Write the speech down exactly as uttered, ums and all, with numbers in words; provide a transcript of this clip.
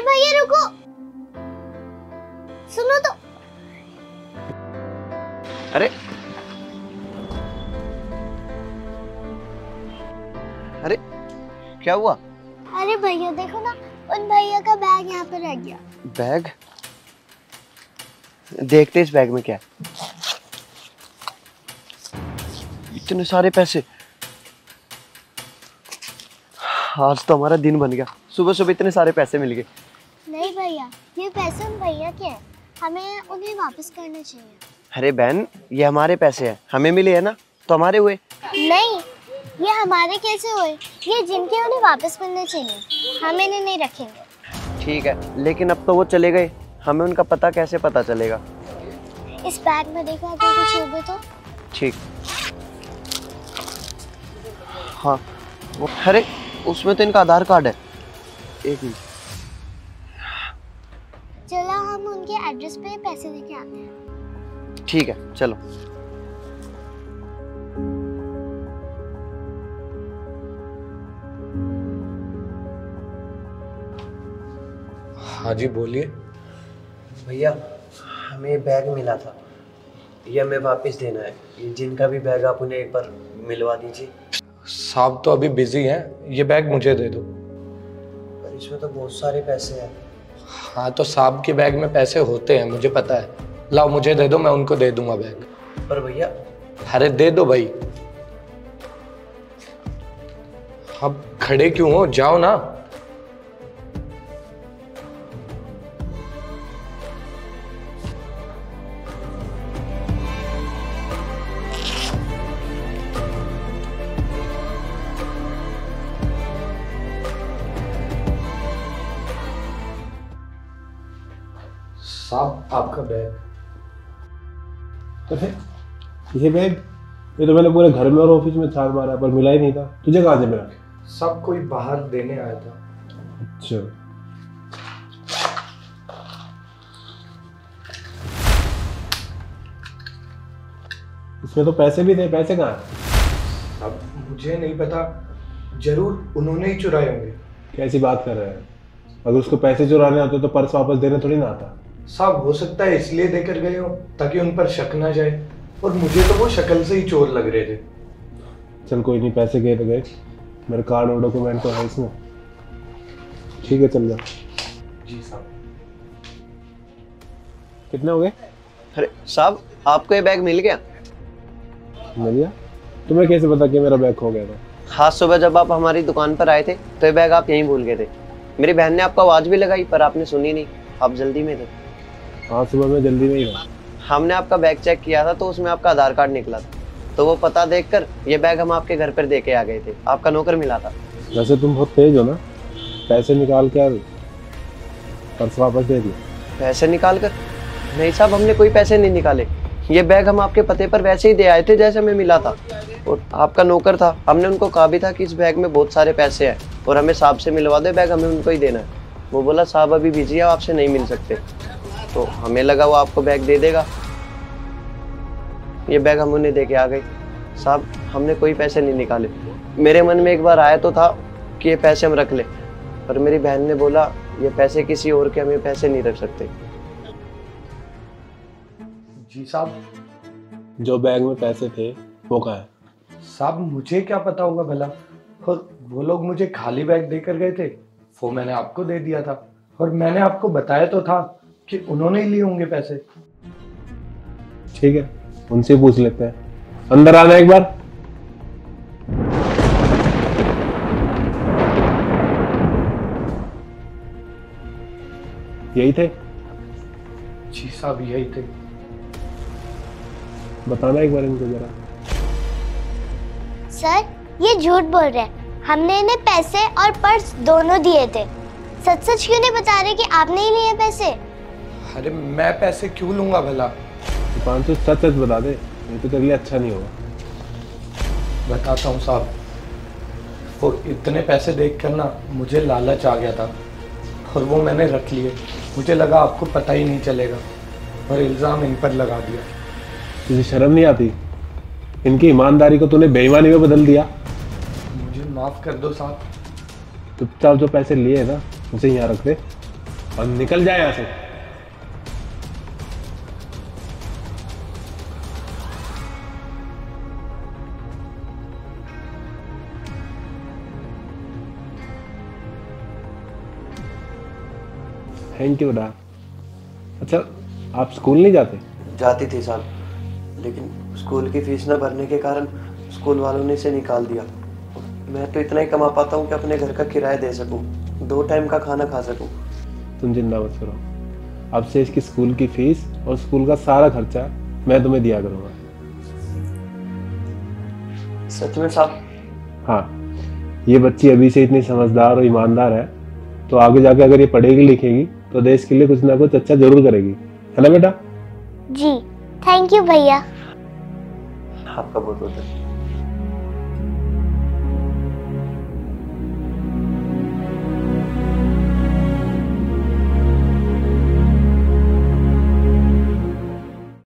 भैया रुको, सुनो तो। अरे अरे क्या हुआ? अरे भैया देखो ना, उन भैया का बैग यहाँ पे रह गया। बैग? देखते इस बैग में क्या है। इतने सारे पैसे, आज तो हमारा दिन बन गया। सुबह सुबह इतने सारे पैसे मिल गए। नहीं भैया, ये पैसे उन भैया के हैं, हमें उन्हें वापस करने चाहिए। अरे बहन, ये हमारे पैसे हैं, हमें मिले हैं ना, तो हमारे हुए। नहीं, ये हमारे कैसे हुए? ये जिनके उन्हें वापस मिलने चाहिए, हम इन्हें नहीं रखेंगे। ठीक है, लेकिन अब तो वो चले गए, हमें उनका पता कैसे पता चलेगा? इस बैग में देखो, अगर कुछ हो गया तो। ठीक। हाँ, वो अरे उसमें तो इनका आधार कार्ड है। एक मिनट, चलो हम उनके एड्रेस पे पैसे देके आते हैं। ठीक है चलो। हाँ जी बोलिए। भैया हमें बैग मिला था, ये हमें वापस देना है। ये जिनका भी बैग, आप उन्हें एक बार मिलवा दीजिए। साहब तो अभी बिजी हैं, ये बैग मुझे दे दो। पर इसमें तो बहुत सारे पैसे हैं। हाँ तो साहब के बैग में पैसे होते हैं, मुझे पता है। लाओ मुझे दे दो, मैं उनको दे दूंगा बैग। पर भैया। अरे दे दो भाई। अब खड़े क्यों हो, जाओ ना। साहब आपका बैग। अरे ये बैग, ये तो मैंने पूरे घर में और ऑफिस में छान मारा पर मिला ही नहीं था। तुझे कहाँ से मिला? सब कोई बाहर देने आया था। अच्छा, इसमें तो पैसे भी थे, पैसे कहाँ हैं? अब मुझे नहीं पता, जरूर उन्होंने ही चुराए होंगे। कैसी बात कर रहे हैं? अगर उसको पैसे चुराने आते तो पर्स वापस देने थोड़ी ना आता। साहब हो सकता है इसलिए देकर गए हो ताकि उन पर शक ना जाए, और मुझे तो वो शक्ल से ही चोर लग रहे थे। चल कोई नहीं, पैसे गए तो गए, मेरे कार्ड और डॉक्यूमेंट तो है इसमें। ठीक है चल जा। जी साहब। कितने हो गए? अरे साहब, आपको ये बैग मिल गया? मिल गया? तुम्हें कैसे पता कि मेरा बैग खो गया था? हाँ, सुबह जब आप हमारी दुकान पर आए थे तो ये बैग आप यहीं भूल गए थे। मेरी बहन ने आपको आवाज भी लगाई पर आपने सुनी नहीं, आप जल्दी में थे। हाँ सुबह में जल्दी में ही था। हमने आपका बैग चेक किया था तो उसमें आपका आधार कार्ड निकला था, तो वो पता देखकर ये बैग हम आपके घर पर देके आ गए थे। आपका नौकर मिला था। वैसे तुम बहुत तेज हो ना, पैसे निकाल कर पर्स वापस दे दिए। पैसे निकाल कर? नहीं साहब, हमने कोई पैसे नहीं निकाले। ये बैग हम आपके पते पर वैसे ही दे आए थे जैसे हमें मिला था, और आपका नौकर था, हमने उनको कहा भी था कि इस बैग में बहुत सारे पैसे हैं और हमें साहब से मिलवा दे, बैग हमें उनको ही देना है। वो बोला साहब अभी बिजी है, आपसे नहीं मिल सकते, तो हमें लगा वो आपको बैग दे देगा। ये बैग हम उन्हें दे के आ गए। साहब हमने कोई पैसे नहीं निकाले। मेरे मन में एक बार आया तो था कि ये पैसे हम रख ले, पर मेरी बहन ने बोला ये पैसे किसी और के, हमें पैसे नहीं रख सकते। जी साहब। जो बैग में पैसे थे वो कहाँ है? साहब मुझे क्या पता होगा भला, और वो लोग मुझे खाली बैग देकर गए थे, वो मैंने आपको दे दिया था, और मैंने आपको बताया तो था कि उन्होंने ही लिए होंगे पैसे। ठीक है, उनसे पूछ लेते हैं। अंदर आना एक बार। यही थे? जी साहब यही थे। बताना एक बार इनको जरा। सर ये झूठ बोल रहे हैं, हमने इन्हें पैसे और पर्स दोनों दिए थे। सच सच क्यों नहीं बता रहे कि आपने ही लिए पैसे? अरे मैं पैसे क्यों लूंगा भला? पाँच सौ सच सच बता दे, नहीं तो तेरे लिए अच्छा नहीं होगा। बताता हूँ साहब, वो इतने पैसे देख कर ना मुझे लालच आ गया था, और वो मैंने रख लिए। मुझे लगा आपको पता ही नहीं चलेगा, और इल्ज़ाम इन पर लगा दिया। तुझे शर्म नहीं आती? इनकी ईमानदारी को तूने बेईमानी में बदल दिया। मुझे माफ़ कर दो साहब। चुपचाप जो पैसे लिए ना उसे यहाँ रख दे, और निकल जाए यहाँ से। थैंक यू बेटा। अच्छा, आप स्कूल नहीं जाते? जाती थी साहब, लेकिन स्कूल की फीस न भरने के कारण स्कूल वालों ने इसे निकाल दिया। मैं तो इतना ही कमा पाता हूँ कि अपने घर का किराया दे सकूँ, दो टाइम का खाना खा सकूँ। तुम चिंता मत करो, अब से इसकी स्कूल की फीस और स्कूल का सारा खर्चा मैं तुम्हें दिया करूँगा। सच में साहब? हाँ, ये बच्ची अभी से इतनी समझदार और ईमानदार है, तो आगे जाके अगर ये पढ़ेगी लिखेगी तो देश के लिए कुछ ना कुछ अच्छा जरूर करेगी, है ना बेटा? जी, थैंक यू भैया। आपका बहुत बहुत धन्यवाद।